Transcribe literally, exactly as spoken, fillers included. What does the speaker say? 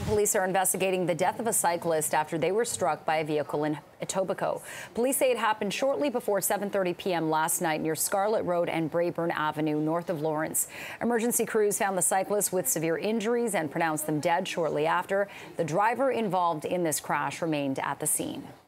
Police are investigating the death of a cyclist after they were struck by a vehicle in Etobicoke. Police say it happened shortly before seven thirty p m last night near Scarlett Road and Braeburn Avenue, north of Lawrence. Emergency crews found the cyclist with severe injuries and pronounced them dead shortly after. The driver involved in this crash remained at the scene.